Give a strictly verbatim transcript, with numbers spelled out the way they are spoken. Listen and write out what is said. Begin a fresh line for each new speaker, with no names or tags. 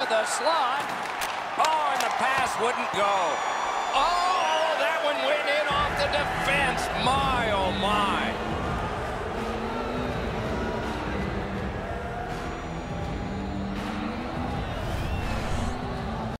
the slot. Oh, and the pass wouldn't go. Oh, that one went in off the defense. My.